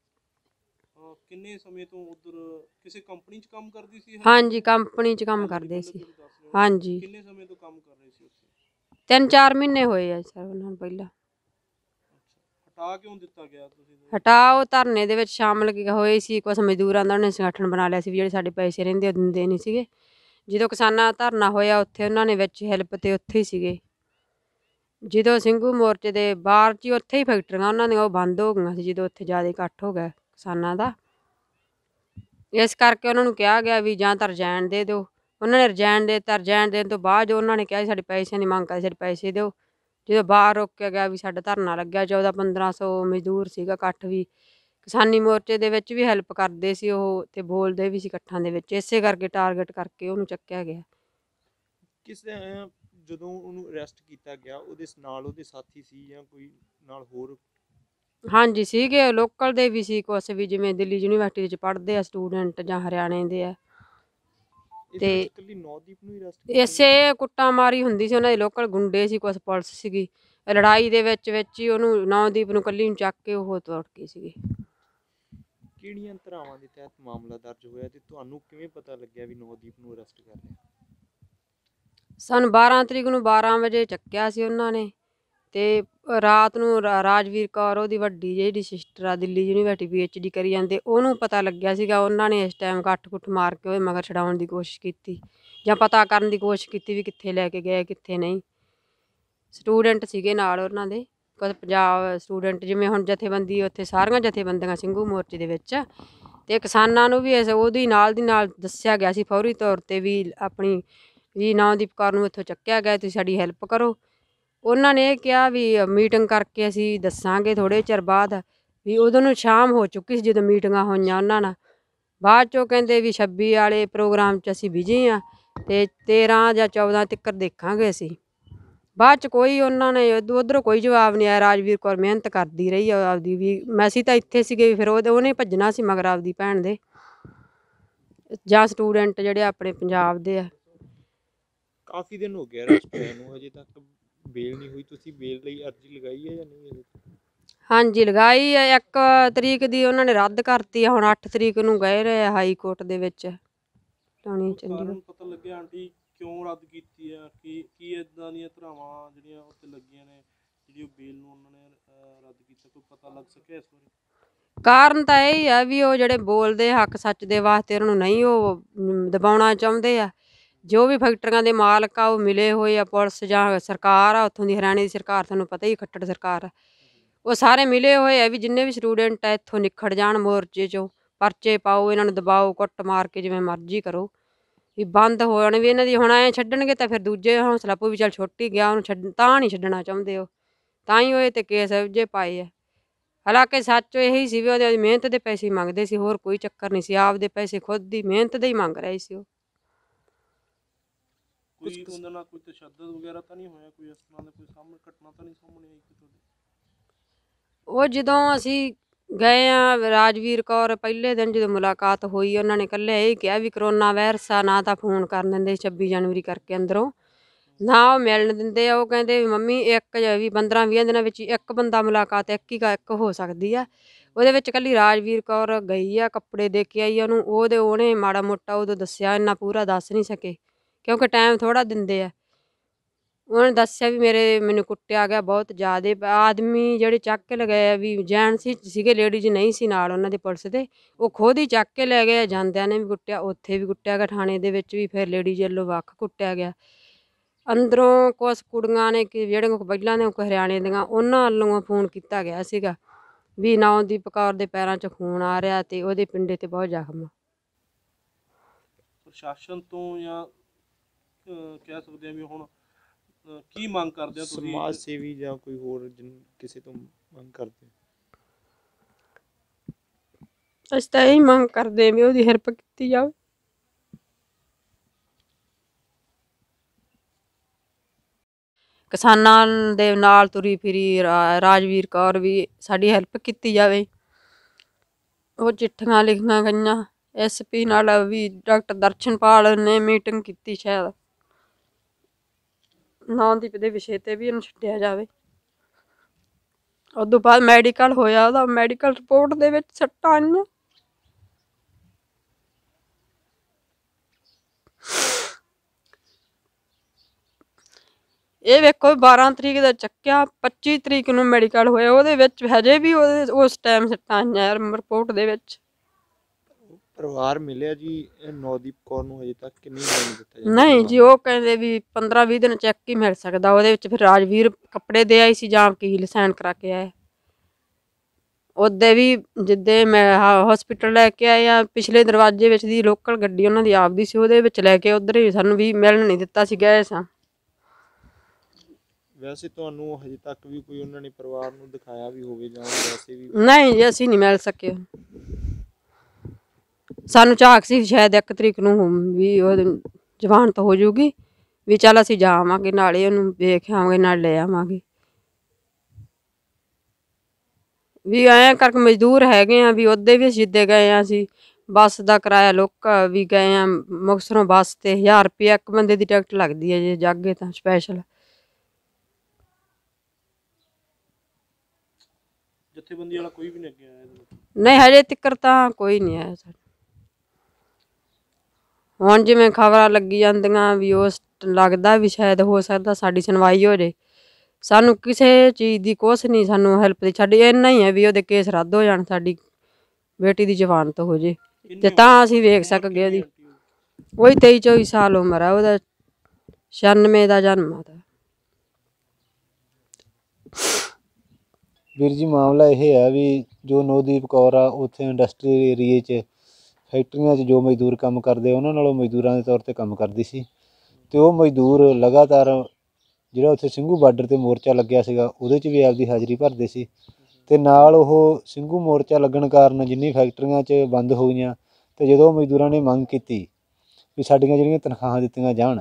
ਅਹ ਕਿੰਨੇ ਸਮੇਂ ਤੋਂ ਉਧਰ ਕਿਸੇ ਕੰਪਨੀ 'ਚ ਕੰਮ ਕਰਦੀ ਸੀ? ਹਾਂਜੀ, ਕੰਪਨੀ 'ਚ ਕੰਮ ਕਰਦੇ ਸੀ। ਹਾਂਜੀ, ਕਿੰਨੇ ਸਮੇਂ ਤੋਂ ਕੰਮ ਕਰ ਰਹੇ ਸੀ ਉੱਥੇ? ਤਿੰਨ ਚਾਰ ਮਹੀਨੇ ਹੋਏ ਆ ਸਰ ਉਹਨਾਂ ਨੂੰ ਪਹਿਲਾਂ। ਹਟਾ ਕਿਉਂ ਦਿੱਤਾ ਗਿਆ ਤੁਸੀਂ? ਹਟਾਓ ਧਰਨੇ ਦੇ ਵਿੱਚ ਸ਼ਾਮਲ ਕੀ ਹੋਏ ਸੀ, ਕੁਛ ਮਜ਼ਦੂਰਾਂ ਦਾ ਉਹਨੇ ਸੰਗਠਨ ਬਣਾ ਲਿਆ ਸੀ ਵੀ ਜਿਹੜੇ ਸਾਡੇ ਪੈਸੇ ਰਹਿੰਦੇ ਉਹ ਦਿੰਦੇ ਨਹੀਂ ਸੀਗੇ। ਜਦੋਂ ਕਿਸਾਨਾਂ ਦਾ ਧਰਨਾ ਹੋਇਆ ਉੱਥੇ ਉਹਨਾਂ ਨੇ ਵਿੱਚ ਹੈਲਪ ਤੇ ਉੱਥੇ ਹੀ ਸੀਗੇ। ਜਦੋਂ ਸਿੰਘੂ ਮੋਰਚੇ ਦੇ ਬਾਹਰ 'ਚ ਹੀ ਉੱਥੇ ਹੀ ਫੈਕਟਰੀਆਂ ਉਹਨਾਂ ਦੀਆਂ ਉਹ ਬੰਦ ਹੋ ਗਈਆਂ ਸੀ, ਜਦੋਂ ਉੱਥੇ ਜ਼ਿਆਦਾ ਇਕੱਠ ਹੋ ਗਿਆ ਕਿਸਾਨਾਂ ਦਾ। ਇਸ ਕਰਕੇ ਉਹਨਾਂ ਨੂੰ ਕਿਹਾ ਗਿਆ ਵੀ ਜਾਂ ਤਾਂ ਰਿਜ਼ਾਈਨ ਦੇ ਦਿਓ। ਉਹਨਾਂ ਨੇ ਰਿਜ਼ਾਈਨ ਦੇ ਦਿੱਤਾ। ਰਿਜ਼ਾਈਨ ਦੇਣ ਤੋਂ ਬਾਅਦ ਜੋ ਉਹਨਾਂ ਨੇ ਕਿਹਾ ਸਾਡੇ ਪੈਸਿਆਂ ਦੀ ਮੰਗ ਕਰਦੇ, ਸਾਡੇ ਪੈਸੇ ਦਿਓ। ਜਦੋਂ ਬਾਹਰ ਰੋਕਿਆ ਗਿਆ ਵੀ ਸਾਡਾ ਧਰਨਾ ਲੱਗਿਆ, ਚੌਦਾਂ ਪੰਦਰਾਂ ਸੌ ਮਜ਼ਦੂਰ ਸੀਗਾ ਇਕੱਠ ਵੀ। ਕਿਸਾਨੀ ਮੋਰਚੇ ਦੇ ਵਿੱਚ ਵੀ ਹੈਲਪ ਕਰਦੇ ਸੀ ਉਹ, ਤੇ ਬੋਲਦੇ ਵੀ ਸੀ ਇਕੱਠਾਂ ਦੇ ਵਿੱਚ। ਇਸੇ ਕਰਕੇ ਟਾਰਗੇਟ ਕਰਕੇ ਉਹਨੂੰ ਚੱਕਿਆ ਗਿਆ। ਕਿਸ ਅਹ ਜਦੋਂ ਉਹਨੂੰ ਅਰੈਸਟ ਕੀਤਾ ਗਿਆ, ਉਹਦੇ ਨਾਲ ਉਹਦੇ ਸਾਥੀ ਸੀ ਜਾਂ ਕੋਈ ਨਾਲ ਹੋਰ? ਹਾਂਜੀ ਸੀਗੇ, ਲੋਕਲ ਦੇ ਵੀ ਸੀ ਕੁਛ ਵੀ, ਜਿਵੇਂ ਦਿੱਲੀ ਯੂਨੀਵਰਸਿਟੀ ਵਿੱਚ ਪੜ੍ਹਦੇ ਆ ਸਟੂਡੈਂਟ ਜਾਂ ਹਰਿਆਣੇ ਦੇ ਆ। ਇਸ ਤੇ ਵਿੱਚ ਇਕੱਲੀ ਨੌਦੀਪ ਨੂੰ ਹੀ ਅਰੈਸਟ ਕੀਤਾ? ਇਸੇ ਕੁੱਟਾਂ ਮਾਰੀ ਹੁੰਦੀ ਸੀ, ਉਹਨਾਂ ਦੇ ਲੋਕਲ ਗੁੰਡੇ ਸੀ, ਕੁਛ ਪੁਲਿਸ ਸੀਗੀ। ਲੜਾਈ ਦੇ ਵਿੱਚ ਵਿੱਚ ਹੀ ਉਹਨੂੰ ਨੌਦੀਪ ਨੂੰ ਕੱਲੀ ਨੂੰ ਚੱਕ ਕੇ ਉਹ ਤੋੜ ਗਏ ਸੀਗੇ। ਕਿਹੜੀਆਂ ਧਾਰਾਵਾਂ ਦੇ ਤਹਿਤ ਮਾਮਲਾ ਦਰਜ ਹੋਇਆ ਤੇ ਤੁਹਾਨੂੰ ਕਿਵੇਂ ਪਤਾ ਲੱਗਿਆ ਵੀ ਨੌਦੀਪ ਨੂੰ ਅਰੈਸਟ ਕਰ ਲਿਆ? ਸਾਨੂੰ ਬਾਰਾਂ ਤਰੀਕ ਨੂੰ ਬਾਰਾਂ ਵਜੇ ਚੱਕਿਆ ਸੀ ਉਹਨਾਂ ਨੇ, ਤੇ ਰਾਤ ਨੂੰ ਰਾ- ਰਾਜਵੀਰ ਕੌਰ ਉਹਦੀ ਵੱਡੀ ਜਿਹੜੀ ਸਿਸਟਰ ਆ, Delhi university P H D ਕਰੀ ਜਾਂਦੇ, ਉਹਨੂੰ ਪਤਾ ਲੱਗਿਆ ਸੀਗਾ। ਉਹਨਾਂ ਨੇ ਇਸ ਟਾਈਮ ਕੱਟ ਕੁੱਟ ਮਾਰ ਕੇ ਉਹਦੇ ਮਗਰ ਛਡਾਉਣ ਦੀ ਕੋਸ਼ਿਸ਼ ਕੀਤੀ, ਜਾਂ ਪਤਾ ਕਰਨ ਦੀ ਕੋਸ਼ਿਸ਼ ਕੀਤੀ ਵੀ ਕਿੱਥੇ ਲੈ ਕੇ ਗਏ ਕਿੱਥੇ ਨਹੀਂ। ਸਟੂਡੈਂਟ ਸੀਗੇ ਨਾਲ ਉਹਨਾਂ ਦੇ, ਕੁਝ ਪੰਜਾਬ ਸਟੂਡੈਂਟ, ਜਿਵੇਂ ਹੁਣ ਜਥੇਬੰਦੀ ਉੱਥੇ ਸਾਰੀਆਂ ਜਥੇਬੰਦੀਆਂ ਸਿੰਘੂ ਮੋਰਚੇ ਦੇ ਵਿੱਚ, ਤੇ ਕਿਸਾਨਾਂ ਨੂੰ ਵੀ ਇਸ ਉਹਦੀ ਨਾਲ ਦੀ ਨਾਲ ਦੱਸਿਆ ਗਿਆ ਸੀ ਫੌਰੀ ਤੌਰ 'ਤੇ ਵੀ ਆਪਣੀ ਵੀ ਨੌਦੀਪ ਕੌਰ ਨੂੰ ਇੱਥੋਂ ਚੱਕਿਆ ਗਿਆ, ਤੁਸੀਂ ਸਾਡੀ ਹੈਲਪ ਕਰੋ। ਉਹਨਾਂ ਨੇ ਇਹ ਕਿਹਾ ਵੀ ਮੀਟਿੰਗ ਕਰਕੇ ਅਸੀਂ ਦੱਸਾਂਗੇ ਥੋੜ੍ਹੇ ਚਿਰ ਬਾਅਦ। ਵੀ ਉਦੋਂ ਨੂੰ ਸ਼ਾਮ ਹੋ ਚੁੱਕੀ ਸੀ ਜਦੋਂ ਮੀਟਿੰਗਾਂ ਹੋਈਆਂ ਉਹਨਾਂ ਨਾਲ। ਬਾਅਦ 'ਚੋਂ ਕਹਿੰਦੇ ਵੀ ਛੱਬੀ ਵਾਲੇ ਪ੍ਰੋਗਰਾਮ 'ਚ ਅਸੀਂ ਬਿਜੀ ਹਾਂ ਤੇ ਤੇਰਾਂ ਜਾਂ ਚੌਦਾਂ ਤੱਕ ਦੇਖਾਂਗੇ ਅਸੀਂ। ਬਾਅਦ 'ਚ ਕੋਈ ਉਹਨਾਂ ਨੇ ਉੱਧਰੋਂ ਕੋਈ ਜਵਾਬ ਨਹੀਂ ਆਇਆ। ਰਾਜਵੀਰ ਕੌਰ ਮਿਹਨਤ ਕਰਦੀ ਰਹੀ ਆ ਆਪਦੀ ਵੀ, ਮੈਂ ਅਸੀਂ ਤਾਂ ਇੱਥੇ ਸੀਗੇ, ਫਿਰ ਉਹਦੇ ਉਹਨੇ ਭੱਜਣਾ ਸੀ ਮਗਰ ਆਪਦੀ ਭੈਣ ਦੇ, ਜਾਂ ਸਟੂਡੈਂਟ ਜਿਹੜੇ ਆਪਣੇ ਪੰਜਾਬ ਦੇ ਆ। ਕਾਫੀ ਦਿਨ ਹੋ ਗਿਆ ਅਰੈਸਟ ਹੋਇਆ ਨੂੰ, ਅਜੇ ਤੱਕ ਬੇਲ ਨਹੀਂ ਹੋਈ। ਤੁਸੀਂ ਬੇਲ ਲਈ ਅਰਜ਼ੀ ਲਗਾਈ ਹੈ ਜਾਂ ਨਹੀਂ ਅਜੇ? ਹਾਂਜੀ ਲਗਾਈ ਆ, ਇੱਕ ਤਰੀਕ ਦੀ ਉਹਨਾਂ ਨੇ ਰੱਦ ਕਰਤੀ ਆ, ਹੁਣ ਅੱਠ ਤਰੀਕ ਨੂੰ ਗਏ ਰਹੇ ਆ ਹਾਈ ਕੋਰਟ ਦੇ ਵਿੱਚ ਲਾਉਣੀ ਚੰਡੀਗੜ੍ਹ। ਕਾਰਨ ਪਤਾ ਲੱਗਿਆ ਆਂਟੀ ਕਿਉਂ ਰੱਦ ਕੀਤੀ ਆ? ਕੀ ਕੀ ਇਦਾਂ ਦੀਆਂ ਧਾਰਾਵਾਂ ਜਿਹੜੀਆਂ ਉੱਤੇ ਲੱਗੀਆਂ ਨੇ ਜਿਹੜੀ ਉਹ ਬੇਲ ਨੂੰ ਉਹਨਾਂ ਨੇ ਅਹ, ਰੱਦ ਕੀਤਾ? ਕੋਈ ਪਤਾ ਲੱਗ ਸਕਿਆ ਇਸ ਬਾਰੇ? ਕਾਰਨ ਤਾਂ ਇਹ ਹੀ ਆ ਵੀ ਉਹ ਜਿਹੜੇ ਬੋਲਦੇ ਹੱਕ ਸੱਚ ਦੇ ਵਾਸਤੇ ਉਹਨਾਂ ਨੂੰ ਨਹੀਂ ਉਹ ਮ, ਦਬਾਉਣਾ ਚਾਹੁੰਦੇ ਆ। ਜੋ ਵੀ ਫੈਕਟਰੀਆਂ ਦੇ ਮਾਲਕ ਆ ਉਹ ਮਿਲੇ ਹੋਏ ਆ, ਪੁਲਿਸ ਜਾਂ ਸਰਕਾਰ ਆ ਉੱਥੋਂ ਦੀ, ਹਰਿਆਣੇ ਦੀ ਸਰਕਾਰ, ਤੁਹਾਨੂੰ ਪਤਾ ਹੀ ਖੱਟੜ ਸਰਕਾਰ ਆ, ਉਹ ਸਾਰੇ ਮਿਲੇ ਹੋਏ ਆ ਵੀ ਜਿੰਨੇ ਵੀ ਸਟੂਡੈਂਟ ਆ ਇੱਥੋਂ ਨਿਖੜ ਜਾਣ ਮੋਰਚੇ 'ਚੋਂ, ਪਰਚੇ ਪਾਓ, ਇਹਨਾਂ ਨੂੰ ਦਬਾਓ, ਕੁੱਟ ਮਾਰ ਕੇ ਜਿਵੇਂ ਮਰਜ਼ੀ ਕਰੋ ਵੀ ਬੰਦ ਹੋ ਜਾਣ। ਵੀ ਇਹਨਾਂ ਦੀ ਹੁਣ ਐਂ ਛੱਡਣਗੇ ਤਾਂ ਫਿਰ ਦੂਜੇ ਹੌਸਲਾ ਪਊ ਵੀ ਚੱਲ ਛੁੱਟ ਹੀ ਗਿਆ, ਉਹਨੂੰ ਛੱਡ ਤਾਂ ਨਹੀਂ ਛੱਡਣਾ ਚਾਹੁੰਦੇ ਉਹ, ਤਾਂ ਹੀ ਉਹ ਇਹ 'ਤੇ ਕੇਸ ਜੇ ਪਾਏ ਆ। ਹਾਲਾਂਕਿ ਸੱਚ ਇਹੀ ਸੀ ਵੀ ਉਹਦੀ ਮਿਹਨਤ ਦੇ ਪੈਸੇ ਮੰਗਦੇ ਸੀ, ਹੋਰ ਕੋਈ ਚੱਕਰ ਨਹੀਂ ਸੀ। ਆਪਦੇ ਪੈਸੇ ਖੁਦ ਦੀ ਮਿਹਨਤ ਦੇ ਹੀ ਮੰਗ ਰਹੇ ਸੀ ਉਹ। ਕੋਈ ਉਹਨਾਂ ਨਾਲ ਕੋਈ ਤਸ਼ੱਦਦ ਵਗੈਰਾ ਤਾਂ ਨਹੀਂ ਹੋਇਆ? ਕੋਈ ਇਸ ਤਰ੍ਹਾਂ ਦਾ ਕੋਈ ਸਾਹਮਣੇ ਘਟਨਾ ਤਾਂ ਨਹੀਂ ਸਾਹਮਣੇ ਆਈ ਤੁਹਾਡੇ? ਉਹ ਜਦੋਂ ਅਸੀਂ ਗਏ ਆ, ਰਾਜਵੀਰ ਕੌਰ ਪਹਿਲੇ ਦਿਨ ਜਦੋਂ ਮੁਲਾਕਾਤ ਹੋਈ, ਉਹਨਾਂ ਨੇ ਇਕੱਲੇ ਇਹ ਕਿਹਾ ਵੀ ਕਰੋਨਾ ਵਾਇਰਸ ਆ, ਨਾ ਤਾਂ ਫੋਨ ਕਰਨ ਦਿੰਦੇ ਛੱਬੀ ਜਨਵਰੀ ਕਰਕੇ ਅੰਦਰੋਂ, ਨਾ ਉਹ ਮਿਲਣ ਦਿੰਦੇ ਆ। ਉਹ ਕਹਿੰਦੇ ਵੀ ਮੰਮੀ ਇੱਕ ਵੀ ਪੰਦਰਾਂ ਵੀਹ ਦਿਨਾਂ ਵਿੱਚ ਇੱਕ ਬੰਦਾ ਮੁਲਾਕਾਤ ਇੱਕ ਹੀ ਇੱਕ ਹੋ ਸਕਦੀ ਆ। ਉਹਦੇ ਵਿੱਚ ਇਕੱਲੀ ਰਾਜਵੀਰ ਕੌਰ ਗਈ ਆ, ਕੱਪੜੇ ਦੇ ਕੇ ਆਈ ਉਹਨੂੰ। ਉਹਦੇ ਉਹਨੇ ਮਾੜਾ ਮੋਟਾ ਉਦੋਂ ਦੱਸਿਆ, ਇੰਨਾ ਪੂਰਾ ਦੱਸ ਨਹੀਂ ਸਕੇ ਕਿਉਂਕਿ ਟਾਈਮ ਥੋੜ੍ਹਾ ਦਿੰਦੇ ਆ। ਉਹਨੇ ਦੱਸਿਆ ਵੀ ਮੇਰੇ ਮੈਨੂੰ ਕੁੱਟਿਆ ਗਿਆ ਬਹੁਤ ਜ਼ਿਆਦੇ ਆਦਮੀ ਜਿਹੜੇ ਚੱਕ ਕੇ ਲਗਾਏ ਆ ਵੀ ਜੈਂਟਸ ਸੀ ਸੀਗੇ ਲੇਡੀਜ਼ ਨਹੀਂ ਸੀ ਨਾਲ ਉਹਨਾਂ ਦੇ ਪੁਲਿਸ ਦੇ ਉਹ ਖੁਦ ਹੀ ਚੱਕ ਕੇ ਲੈ ਗਏ ਜਾਂਦਿਆਂ ਨੇ ਵੀ ਕੁੱਟਿਆ ਉੱਥੇ ਵੀ ਕੁੱਟਿਆ ਗਿਆ ਥਾਣੇ ਦੇ ਵਿੱਚ ਵੀ ਫਿਰ ਲੇਡੀਜ਼ ਵੱਲੋਂ ਵੱਖ ਕੁੱਟਿਆ ਗਿਆ ਅੰਦਰੋਂ ਕੁਛ ਕੁੜੀਆਂ ਨੇ ਕਿ ਜਿਹੜੀਆਂ ਪਹਿਲਾਂ ਨੇ ਹਰਿਆਣੇ ਦੀਆਂ ਉਹਨਾਂ ਵੱਲੋਂ ਫੋਨ ਕੀਤਾ ਗਿਆ ਸੀਗਾ ਵੀ ਨੌਦੀਪ ਕੌਰ ਦੇ ਪੈਰਾਂ 'ਚ ਖੂਨ ਆ ਰਿਹਾ ਤੇ ਉਹਦੇ ਪਿੰਡੇ ਤੇ ਬਹੁਤ ਜ਼ਖਮ ਆ। ਪ੍ਰਸ਼ਾਸਨ ਤੋਂ ਜਾਂ ਅਹ, ਕਹਿ ਸਕਦੇ ਆ ਵੀ ਹੁਣ ਅਹ, ਕੀ ਮੰਗ ਕਰਦੇ ਆ ਤੁਸੀਂ? ਸਮਾਜ ਸੇਵੀ ਜਾਂ ਕੋਈ ਹੋਰ ਜਿਨ- ਕਿਸੇ ਤੋਂ ਮੰਗ ਕਰਦੇ ਹੋ? ਅਸੀਂ ਤਾਂ ਇਹੀ ਮੰਗ ਕਰਦੇ ਵੀ ਉਹਦੀ ਹੈਲਪ ਕੀਤੀ ਜਾਵੇ। ਕਿਸਾਨਾਂ ਦੇ ਨਾਲ ਤੁਰੀ ਫਿਰੀ ਰਾ- ਰਾਜਵੀਰ ਕੌਰ ਵੀ ਸਾਡੀ ਹੈਲਪ ਕੀਤੀ ਜਾਵੇ। ਉਹ ਚਿੱਠੀਆਂ ਲਿਖੀਆਂ ਗਈਆਂ ਐਸ ਪੀ ਨਾਲ ਵੀ ਡਾਕਟਰ ਦਰਸ਼ਨਪਾਲ ਨੇ ਮੀਟਿੰਗ ਕੀਤੀ ਸ਼ਾਇਦ ਨੌਦੀਪ ਦੇ ਵਿਸ਼ੇ ਤੇ ਵੀ ਉਹਨੂੰ ਛੱਡਿਆ ਜਾਵੇ। ਉਸ ਤੋਂ ਬਾਅਦ ਮੈਡੀਕਲ ਹੋਇਆ ਉਹਦਾ ਮੈਡੀਕਲ ਰਿਪੋਰਟ ਦੇ ਵਿੱਚ ਸੱਟਾਂ ਆਈਆਂ। ਇਹ ਵੇਖੋ ਬਾਰਾਂ ਤਰੀਕ ਦਾ ਚੱਕਿਆ ਪੱਚੀ ਤਰੀਕ ਨੂੰ ਮੈਡੀਕਲ ਹੋਇਆ ਉਹਦੇ ਵਿੱਚ ਹਜੇ ਵੀ ਉਹਦੇ ਉਸ ਟਾਈਮ ਸੱਟਾਂ ਆਈਆਂ ਰਿਪੋਰਟ ਦੇ ਵਿੱਚ। ਪਰਿਵਾਰ ਮਿਲਿਆ ਜੀ ਇਹ ਨੌਦੀਪ ਕੌਰ ਨੂੰ ਹਜੇ ਤੱਕ ਕਿੰਨੀ ਨਹੀਂ ਦਿੱਤਾ ਜਾਂਦਾ? ਨਹੀਂ ਜੀ ਉਹ ਕਹਿੰਦੇ ਵੀ ਪੰਦਰਾਂ ਵੀਹ ਦਿਨ ਚੈੱਕ ਹੀ ਮਿਲ ਸਕਦਾ। ਉਹਦੇ ਵਿੱਚ ਫਿਰ ਰਾਜਵੀਰ ਕੱਪੜੇ ਦੇ ਆਈ ਸੀ ਜਾਂ ਵਕੀਲ ਸਾਈਨ ਕਰਾ ਕੇ ਆਏ। ਉਹਦੇ ਵੀ ਜਿੱਦੇ ਮੈਂ ਹਸਪੀਟਲ ਲੈ ਕੇ ਆਏ ਆ ਪਿਛਲੇ ਦਰਵਾਜ਼ੇ ਵਿੱਚ ਦੀ ਲੋਕਲ ਗੱਡੀ ਉਹਨਾਂ ਦੀ ਆਪਦੀ ਸੀ ਉਹਦੇ ਵਿੱਚ ਲੈ ਕੇ ਉੱਧਰ ਹੀ ਸਾਨੂੰ ਵੀ ਮਿਲਣ ਨਹੀਂ ਦਿੱਤਾ ਸੀ ਗਏ ਸਾਂ। ਵੈਸੇ ਤੁਹਾਨੂੰ ਹਜੇ ਤੱਕ ਵੀ ਕੋਈ ਉਹਨਾਂ ਨੇ ਪਰਿਵਾਰ ਨੂੰ ਦਿਖਾਇਆ ਵੀ ਹੋਵੇ ਜਾਂ ਵੈਸੇ ਵੀ? ਨਹੀਂ ਜੀ ਅਸੀਂ ਨਹੀਂ ਮਿਲ ਸਕੇ। ਸਾਨੂੰ ਝਾਕ ਸੀ ਸ਼ਾਇਦ ਇੱਕ ਤਰੀਕ ਨੂੰ ਵੀ ਉਹ ਜ਼ਮਾਨਤ ਹੋ ਜਾਊਗੀ ਵੀ ਚੱਲ ਅਸੀਂ ਜਾ ਆਵਾਂਗੇ ਨਾਲੇ ਉਹਨੂੰ ਵੇਖ ਆਵਾਂਗੇ ਨਾਲ ਲੈ ਆਵਾਂਗੇ। ਵੀ ਐਂ ਕਰਕੇ ਮਜ਼ਦੂਰ ਹੈਗੇ ਆ ਵੀ ਉਹਦੇ ਵੀ ਸਿੱਧੇ ਗਏ ਆ ਅਸੀਂ ਬੱਸ ਦਾ ਕਿਰਾਇਆ ਲੋਕ ਵੀ ਗਏ ਆ ਮੁਕਤਸਰੋਂ ਬੱਸ ਤੇ ਹਜ਼ਾਰ ਰੁਪਇਆ ਇੱਕ ਬੰਦੇ ਦੀ ਟਿਕਟ ਲੱਗਦੀ ਹੈ ਜੇ ਜਾਗੇ ਤਾਂ ਸਪੈਸ਼ਲ। ਜਥੇਬੰਦੀ ਵਾਲਾ ਕੋਈ ਵੀ ਨਹੀਂ ਅੱਗੇ ਆਇਆ ਇਹਦੇ ਵਿੱਚ? ਨਹੀਂ ਹਜੇ ਤੱਕ ਤਾਂ ਕੋਈ ਨਹੀਂ ਆਇਆ ਸਾਡੇ। ਹੁਣ ਜਿਵੇਂ ਖਬਰਾਂ ਲੱਗੀ ਜਾਂਦੀਆਂ ਵੀ ਉਸ ਲੱਗਦਾ ਵੀ ਸ਼ਾਇਦ ਹੋ ਸਕਦਾ ਸਾਡੀ ਸੁਣਵਾਈ ਹੋ ਜੇ। ਸਾਨੂੰ ਕਿਸੇ ਚੀਜ਼ ਦੀ ਕੁਛ ਨਹੀਂ ਸਾਨੂੰ ਹੈਲਪ ਦੀ ਸਾਡੀ ਇੰਨਾ ਹੀ ਹੈ ਵੀ ਉਹਦੇ ਕੇਸ ਰੱਦ ਹੋ ਜਾਣ ਸਾਡੀ ਬੇਟੀ ਦੀ ਜ਼ਮਾਨਤ ਹੋ ਜੇ ਤੇ ਤਾਂ ਅਸੀਂ ਵੇਖ ਸਕਗੇ ਉਹਦੀ। ਉਹੀ ਤੇਈ ਚੌਵੀ ਸਾਲ ਉਮਰ ਆ ਉਹਦਾ ਛਿਆਨਵੇਂ ਦਾ ਜਨਮ ਆ ਉਹਦਾ। ਵੀਰ ਜੀ ਮਾਮਲਾ ਇਹ ਹੈ ਵੀ ਜੋ ਨੌਦੀਪ ਕੌਰ ਆ ਉੱਥੇ ਇੰਡਸਟਰੀਅਲ ਏਰੀਏ 'ਚ ਫੈਕਟਰੀਆਂ 'ਚ ਜੋ ਮਜ਼ਦੂਰ ਕੰਮ ਕਰਦੇ ਉਹਨਾਂ ਨਾਲੋਂ ਮਜ਼ਦੂਰਾਂ ਦੇ ਤੌਰ 'ਤੇ ਕੰਮ ਕਰਦੀ ਸੀ ਅਤੇ ਉਹ ਮਜ਼ਦੂਰ ਲਗਾਤਾਰ ਜਿਹੜਾ ਉੱਥੇ ਸਿੰਘੂ ਬਾਰਡਰ 'ਤੇ ਮੋਰਚਾ ਲੱਗਿਆ ਸੀਗਾ ਉਹਦੇ 'ਚ ਵੀ ਆਪਦੀ ਹਾਜ਼ਰੀ ਭਰਦੇ ਸੀ ਅਤੇ ਨਾਲ ਉਹ ਸਿੰਘੂ ਮੋਰਚਾ ਲੱਗਣ ਕਾਰਨ ਜਿੰਨੀ ਫੈਕਟਰੀਆਂ 'ਚ ਬੰਦ ਹੋ ਗਈਆਂ ਅਤੇ ਜਦੋਂ ਮਜ਼ਦੂਰਾਂ ਨੇ ਮੰਗ ਕੀਤੀ ਵੀ ਸਾਡੀਆਂ ਜਿਹੜੀਆਂ ਤਨਖਾਹਾਂ ਦਿੱਤੀਆਂ ਜਾਣ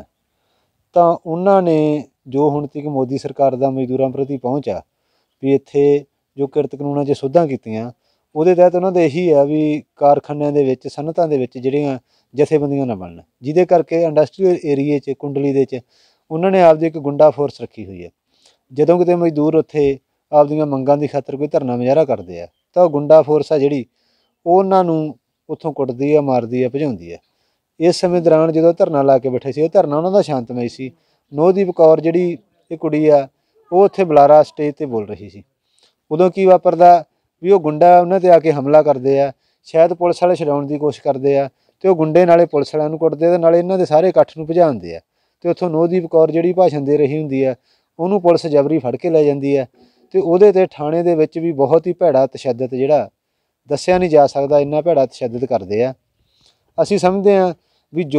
ਤਾਂ ਉਹਨਾਂ ਨੇ ਜੋ ਹੁਣ ਤੱਕ ਮੋਦੀ ਸਰਕਾਰ ਦਾ ਮਜ਼ਦੂਰਾਂ ਪ੍ਰਤੀ ਪਹੁੰਚ ਆ ਵੀ ਇੱਥੇ ਜੋ ਕਿਰਤ ਕਾਨੂੰਨਾਂ 'ਚ ਸੋਧਾਂ ਕੀਤੀਆਂ ਉਹਦੇ ਤਹਿਤ ਉਹਨਾਂ ਦਾ ਇਹੀ ਆ ਵੀ ਕਾਰਖਾਨਿਆਂ ਦੇ ਵਿੱਚ ਸਨਅਤਾਂ ਦੇ ਵਿੱਚ ਜਿਹੜੀਆਂ ਜਥੇਬੰਦੀਆਂ ਨਾ ਬਣਨ ਜਿਹਦੇ ਕਰਕੇ ਇੰਡਸਟਰੀਅਲ ਏਰੀਏ 'ਚ ਕੁੰਡਲੀ ਦੇ 'ਚ ਉਹਨਾਂ ਨੇ ਆਪਦੀ ਇੱਕ ਗੁੰਡਾ ਫੋਰਸ ਰੱਖੀ ਹੋਈ ਹੈ। ਜਦੋਂ ਕਿਤੇ ਮਜ਼ਦੂਰ ਉੱਥੇ ਆਪਦੀਆਂ ਮੰਗਾਂ ਦੀ ਖਾਤਰ ਕੋਈ ਧਰਨਾ ਮੁਜ਼ਾਹਰਾ ਕਰਦੇ ਆ ਤਾਂ ਉਹ ਗੁੰਡਾ ਫੋਰਸ ਆ ਜਿਹੜੀ ਉਹ ਉਹਨਾਂ ਨੂੰ ਉੱਥੋਂ ਕੁੱਟਦੀ ਆ ਮਾਰਦੀ ਆ ਭਜਾਉਂਦੀ ਆ। ਇਸ ਸਮੇਂ ਦੌਰਾਨ ਜਦੋਂ ਧਰਨਾ ਲਾ ਕੇ ਬੈਠੇ ਸੀ ਉਹ ਧਰਨਾ ਉਹਨਾਂ ਦਾ ਸ਼ਾਂਤਮਈ ਸੀ। ਨੌਦੀਪ ਕੌਰ ਜਿਹੜੀ ਇਹ ਕੁੜੀ ਆ ਉਹ ਉੱਥੇ ਬੁਲਾਰਾ ਸਟੇਜ 'ਤੇ ਬੋਲ ਰਹੀ ਸੀ। ਉਦੋਂ ਕੀ ਵਾਪਰਦਾ ਵੀ ਉਹ ਗੁੰਡਾ ਉਹਨਾਂ 'ਤੇ ਆ ਕੇ ਹਮਲਾ ਕਰਦੇ ਆ ਸ਼ਾਇਦ ਪੁਲਿਸ ਵਾਲੇ ਛਡਾਉਣ ਦੀ ਕੋਸ਼ਿਸ਼ ਕਰਦੇ ਆ ਅਤੇ ਉਹ ਗੁੰਡੇ ਨਾਲੇ ਪੁਲਿਸ ਵਾਲਿਆਂ ਨੂੰ ਕੁੱਟਦੇ ਅਤੇ ਨਾਲੇ ਇਹਨਾਂ ਦੇ ਸਾਰੇ ਇਕੱਠ ਨੂੰ ਭਜਾਉਂਦੇ ਆ ਅਤੇ ਉੱਥੋਂ ਨੌਦੀਪ ਕੌਰ ਜਿਹੜੀ ਭਾਸ਼ਣ ਦੇ ਰਹੀ ਹੁੰਦੀ ਆ ਉਹਨੂੰ ਪੁਲਿਸ ਜਬਰੀ ਫੜ ਕੇ ਲੈ ਜਾਂਦੀ ਆ ਅਤੇ ਉਹਦੇ 'ਤੇ ਥਾਣੇ ਦੇ ਵਿੱਚ ਵੀ ਬਹੁਤ ਹੀ ਭੈੜਾ ਤਸ਼ੱਦਦ ਜਿਹੜਾ ਦੱਸਿਆ ਨਹੀਂ ਜਾ ਸਕਦਾ ਇੰਨਾ ਭੈੜਾ ਤਸ਼ੱਦਦ ਕਰਦੇ ਆ। ਅਸੀਂ ਸਮਝਦੇ ਹਾਂ ਵੀ ਜੋ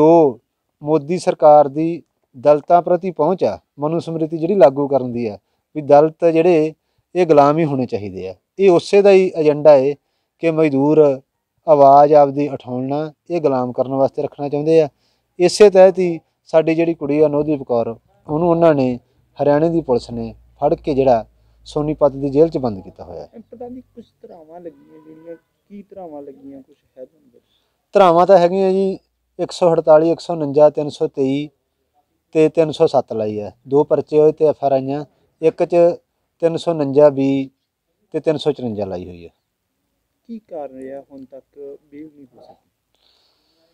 ਮੋਦੀ ਸਰਕਾਰ ਦੀ ਦਲਿਤਾਂ ਪ੍ਰਤੀ ਪਹੁੰਚ ਆ ਮਨੂ ਸਮ੍ਰਿਤੀ ਜਿਹੜੀ ਲਾਗੂ ਕਰਨ ਦੀ ਆ ਵੀ ਦਲਿਤ ਜਿਹੜੇ ਇਹ ਗੁਲਾਮ ਹੀ ਹੋਣੇ ਚਾਹੀਦੇ ਆ ਇਹ ਉਸੇ ਦਾ ਹੀ ਏਜੰਡਾ ਹੈ ਕਿ ਮਜ਼ਦੂਰ ਆਵਾਜ਼ ਆਪਦੀ ਉਠਾਉਣਾ ਇਹ ਗੁਲਾਮ ਕਰਨ ਵਾਸਤੇ ਰੱਖਣਾ ਚਾਹੁੰਦੇ ਆ। ਇਸੇ ਤਹਿਤ ਹੀ ਸਾਡੀ ਜਿਹੜੀ ਕੁੜੀ ਆ ਨੌਦੀਪ ਕੌਰ ਉਹਨੂੰ ਉਹਨਾਂ ਨੇ ਹਰਿਆਣੇ ਦੀ ਪੁਲਿਸ ਨੇ ਫੜ ਕੇ ਜਿਹੜਾ ਸੋਨੀਪਤ ਦੀ ਜੇਲ੍ਹ 'ਚ ਬੰਦ ਕੀਤਾ ਹੋਇਆ। ਪਤਾ ਨਹੀਂ ਕੁਝ ਧਰਾਵਾਂ ਲੱਗੀਆਂ ਜਿਹੜੀਆਂ ਕੀ ਧਰਾਵਾਂ ਲੱਗੀਆਂ ਕੁਝ ਹੈ ਤੁਹਾਨੂੰ? ਧਰਾਵਾਂ ਤਾਂ ਹੈਗੀਆਂ ਜੀ ਇੱਕ ਸੌ ਅਠਤਾਲੀ ਇੱਕ ਸੌ ਉਣੰਜਾ ਤਿੰਨ ਸੌ ਤੇਈ ਅਤੇ ਤਿੰਨ ਸੌ ਸੱਤ ਲਾਈ ਹੈ ਦੋ ਪਰਚੇ ਹੋਏ ਅਤੇ ਐਫ ਆਰ ਆਈਆਂ ਇੱਕ 'ਚ ਤਿੰਨ ਸੌ ਉਣੰਜਾ ਬੀ ਅਤੇ ਤਿੰਨ ਸੌ ਚੁਰੰਜਾ ਲਾਈ ਹੋਈ ਹੈ। ਕੀ ਕਾਰਨ ਰਿਹਾ ਹੁਣ ਤੱਕ ਬੇਲ ਨਹੀਂ ਹੋ ਸਕੀ?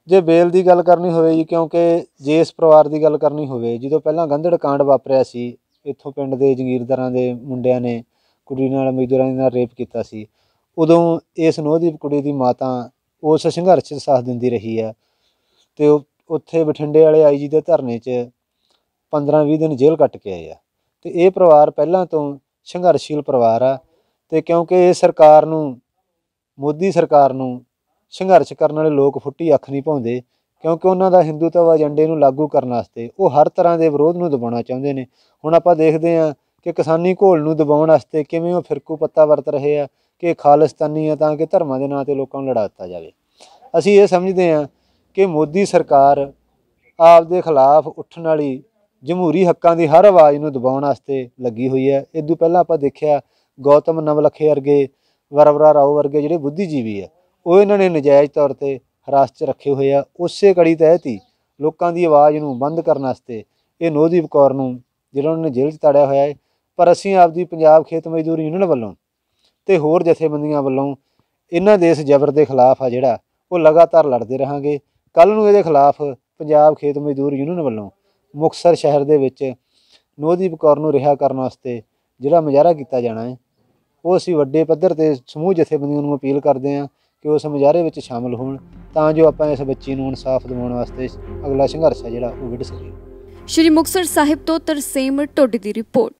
ਜੇ ਬੇਲ ਦੀ ਗੱਲ ਕਰਨੀ ਹੋਵੇ ਜੀ, ਕਿਉਂਕਿ ਜੇ ਇਸ ਪਰਿਵਾਰ ਦੀ ਗੱਲ ਕਰਨੀ ਹੋਵੇ, ਜਦੋਂ ਪਹਿਲਾਂ ਗੰਧੜ ਕਾਂਡ ਵਾਪਰਿਆ ਸੀ, ਇੱਥੋਂ ਪਿੰਡ ਦੇ ਜਗੀਰਦਾਰਾਂ ਦੇ ਮੁੰਡਿਆਂ ਨੇ ਕੁੜੀ ਨਾਲ ਮਜ਼ਦੂਰਾਂ ਦੇ ਨਾਲ ਰੇਪ ਕੀਤਾ ਸੀ, ਉਦੋਂ ਇਸ ਨੋਹਦੀਪ ਕੁੜੀ ਦੀ ਮਾਤਾ ਉਸ ਸੰਘਰਸ਼ 'ਚ ਸਾਥ ਦਿੰਦੀ ਰਹੀ ਹੈ ਅਤੇ ਉਹ ਉੱਥੇ ਬਠਿੰਡੇ ਵਾਲੇ ਆਈ ਜੀ ਦੇ ਧਰਨੇ 'ਚ ਪੰਦਰਾਂ ਵੀਹ ਦਿਨ ਜੇਲ੍ਹ ਕੱਟ ਕੇ ਆਏ ਆ। ਅਤੇ ਇਹ ਪਰਿਵਾਰ ਪਹਿਲਾਂ ਤੋਂ ਸੰਘਰਸ਼ਸ਼ੀਲ ਪਰਿਵਾਰ ਆ, ਅਤੇ ਕਿਉਂਕਿ ਇਹ ਸਰਕਾਰ ਨੂੰ, ਮੋਦੀ ਸਰਕਾਰ ਨੂੰ ਸੰਘਰਸ਼ ਕਰਨ ਵਾਲੇ ਲੋਕ ਫੁੱਟੀ ਅੱਖ ਨਹੀਂ ਪਾਉਂਦੇ, ਕਿਉਂਕਿ ਉਹਨਾਂ ਦਾ ਹਿੰਦੂਤਵ ਏਜੰਡੇ ਨੂੰ ਲਾਗੂ ਕਰਨ ਵਾਸਤੇ ਉਹ ਹਰ ਤਰ੍ਹਾਂ ਦੇ ਵਿਰੋਧ ਨੂੰ ਦਬਾਉਣਾ ਚਾਹੁੰਦੇ ਨੇ। ਹੁਣ ਆਪਾਂ ਦੇਖਦੇ ਹਾਂ ਕਿ ਕਿਸਾਨੀ ਘੋਲ ਨੂੰ ਦਬਾਉਣ ਵਾਸਤੇ ਕਿਵੇਂ ਉਹ ਫਿਰਕੂ ਪੱਤਾ ਵਰਤ ਰਹੇ ਆ ਕਿ ਖਾਲਿਸਤਾਨੀ ਆ, ਤਾਂ ਕਿ ਧਰਮਾਂ ਦੇ ਨਾਂ 'ਤੇ ਲੋਕਾਂ ਨੂੰ ਲੜਾ ਦਿੱਤਾ ਜਾਵੇ। ਅਸੀਂ ਇਹ ਸਮਝਦੇ ਹਾਂ ਕਿ ਮੋਦੀ ਸਰਕਾਰ ਆਪ ਦੇ ਖਿਲਾਫ ਉੱਠਣ ਵਾਲੀ ਜਮਹੂਰੀ ਹੱਕਾਂ ਦੀ ਹਰ ਆਵਾਜ਼ ਨੂੰ ਦਬਾਉਣ ਵਾਸਤੇ ਲੱਗੀ ਹੋਈ ਹੈ। ਇਸ ਤੋਂ ਪਹਿਲਾਂ ਆਪਾਂ ਦੇਖਿਆ ਗੌਤਮ ਨਵਲਖੇ ਵਰਗੇ, ਵਰਵਰਾ ਰਾਓ ਵਰਗੇ ਜਿਹੜੇ ਬੁੱਧੀਜੀਵੀ ਆ, ਉਹ ਇਹਨਾਂ ਨੇ ਨਜਾਇਜ਼ ਤੌਰ 'ਤੇ ਹਿਰਾਸਤ 'ਚ ਰੱਖੇ ਹੋਏ ਆ। ਉਸੇ ਕੜੀ ਤਹਿਤ ਹੀ ਲੋਕਾਂ ਦੀ ਆਵਾਜ਼ ਨੂੰ ਬੰਦ ਕਰਨ ਵਾਸਤੇ ਇਹ ਨੋਹਦੀਪ ਕੌਰ ਨੂੰ ਜਿਹੜਾ ਉਹਨਾਂ ਨੇ ਜੇਲ੍ਹ 'ਚ ਤਾੜਿਆ ਹੋਇਆ ਹੈ। ਪਰ ਅਸੀਂ ਆਪਦੀ ਪੰਜਾਬ ਖੇਤ ਮਜ਼ਦੂਰ ਯੂਨੀਅਨ ਵੱਲੋਂ ਅਤੇ ਹੋਰ ਜਥੇਬੰਦੀਆਂ ਵੱਲੋਂ ਇਹਨਾਂ ਦੇ ਇਸ ਜ਼ਬਰ ਦੇ ਖਿਲਾਫ ਆ ਜਿਹੜਾ ਉਹ ਲਗਾਤਾਰ ਲੜਦੇ ਰਹਾਂਗੇ। ਕੱਲ੍ਹ ਨੂੰ ਇਹਦੇ ਖਿਲਾਫ ਪੰਜਾਬ ਖੇਤ ਮਜ਼ਦੂਰ ਯੂਨੀਅਨ ਵੱਲੋਂ ਮੁਕਤਸਰ ਸ਼ਹਿਰ ਦੇ ਵਿੱਚ ਨੋਹਦੀਪ ਕੌਰ ਨੂੰ ਰਿਹਾ ਕਰਨ ਵਾਸਤੇ ਜਿਹੜਾ ਮੁਜ਼ਾਹਰਾ ਕੀਤਾ ਜਾਣਾ ਹੈ, ਉਹ ਅਸੀਂ ਵੱਡੇ ਪੱਧਰ 'ਤੇ ਸਮੂਹ ਜਥੇਬੰਦੀਆਂ ਨੂੰ ਅਪੀਲ ਕਰਦੇ ਹਾਂ ਕਿ ਉਸ ਮੁਜ਼ਾਹਰੇ ਵਿੱਚ ਸ਼ਾਮਲ ਹੋਣ, ਤਾਂ ਜੋ ਆਪਾਂ ਇਸ ਬੱਚੀ ਨੂੰ ਇਨਸਾਫ ਦਿਵਾਉਣ ਵਾਸਤੇ ਅਗਲਾ ਸੰਘਰਸ਼ ਹੈ ਜਿਹੜਾ ਉਹ ਵਿੱਢ ਸਕੀਏ। ਸ਼੍ਰੀ ਮੁਕਤਸਰ ਸਾਹਿਬ ਤੋਂ ਤਰਸੇਮ ਢੋਡੀ ਦੀ ਰਿਪੋਰਟ।